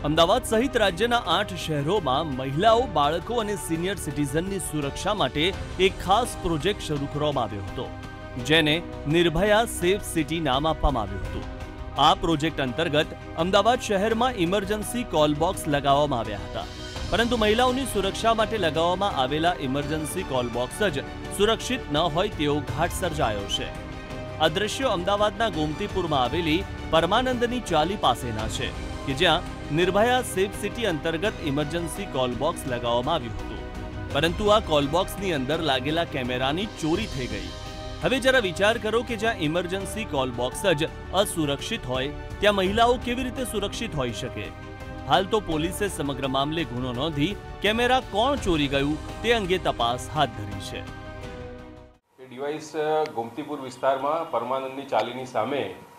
અમદાવાદ સહિત રાજ્યના 8 શહેરોમાં મહિલાઓ, બાળકો અને સિનિયર સિટીઝનની સુરક્ષા માટે એક ખાસ પ્રોજેક્ટ શરૂ કરવામાં આવ્યો હતો, જેને નિર્ભયા સેફ સિટી નામ આપવામાં આવ્યું હતું। આ પ્રોજેક્ટ અંતર્ગત અમદાવાદ શહેરમાં ઇમરજન્સી કોલ બોક્સ લગાવવામાં આવ્યા હતા, પરંતુ મહિલાઓની સુરક્ષા માટે લગાવવામાં આવેલા ઇમરજન્સી કોલ બોક્સ જ સુરક્ષિત ન હોય તેવો ઘાટ સર્જાયો છે। આ દ્રશ્યો અમદાવાદના ગોમતીપુરમાં આવેલી પરમાનંદની ચાલી પાસેના છે કે જ્યાં નિર્ભયા સેફ સિટી અંતર્ગત ઇમરજન્સી કોલ બોક્સ લગાવવામાં આવ્યું હતું, પરંતુ આ કોલ બોક્સની અંદર લાગેલા કેમેરાની ચોરી થઈ ગઈ। હવે જરા વિચાર કરો કે જ્યાં ઇમરજન્સી કોલ બોક્સ જ અસુરક્ષિત હોય ત્યાં મહિલાઓ કેવી રીતે સુરક્ષિત હોઈ શકે? હાલ તો પોલીસે સમગ્ર મામલે ગુનો નોંધી કેમેરા કોણ ચોરી ગયું તે અંગે તપાસ હાથ ધરી છે। ડિવાઇસ ગોમતીપુર વિસ્તારમાં પરમાનંદની ચાલીની સામે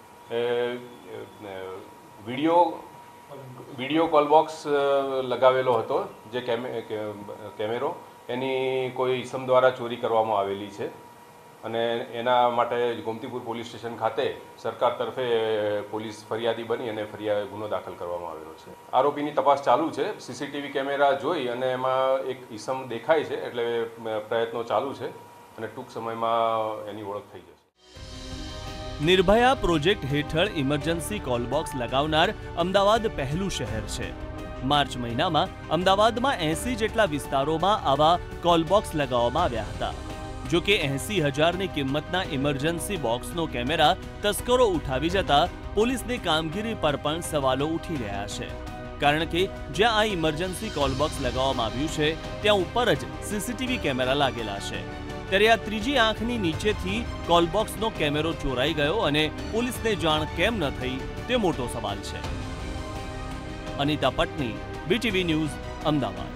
વિડીયો કોલ બોક્સ લગાવેલો હતો, જે કેમેરો એની કોઈ ઇસમ દ્વારા ચોરી કરવામાં આવેલી છે અને એના માટે ગોમતીપુર પોલીસ સ્ટેશન ખાતે સરકાર તરફે પોલીસ ફરિયાદી બની અને ગુનો દાખલ કરવામાં આવેલો છે। આરોપીની તપાસ ચાલુ છે। સીસીટીવી કેમેરા જોઈ અને એમાં એક ઇસમ દેખાય છે, એટલે પ્રયત્નો ચાલુ છે અને ટૂંક સમયમાં એની ઓળખ થઈ જશે। નિર્ભયા પ્રોજેક્ટ હેઠળ ઇમરજન્સી કોલ બોક્સ લગાવનાર અમદાવાદ પહેલું શહેર છે। માર્ચ મહિનામાં અમદાવાદમાં 80 જેટલા વિસ્તારોમાં આવા કોલ બોક્સ લગાવવામાં આવ્યા હતા। જો કે 80,000ની કિંમતના ઇમરજન્સી બોક્સનો કેમેરા તસ્કરો ઉઠાવી જતા પોલીસની કામગીરી પર પણ સવાલો ઉઠી રહ્યા છે, કારણ કે જ્યાં આ ઇમરજન્સી કોલ બોક્સ લગાવવામાં આવ્યું છે ત્યાં ઉપર જ સીસીટીવી કેમેરા લાગેલા છે, ત્યારે આ ત્રીજી આંખની નીચેથી કોલ બોક્સનો કેમેરો ચોરાઈ ગયો અને પોલીસને જાણ કેમ ન થઈ તે મોટો સવાલ છે। Anita Patni, BTV news, Ahmedabad.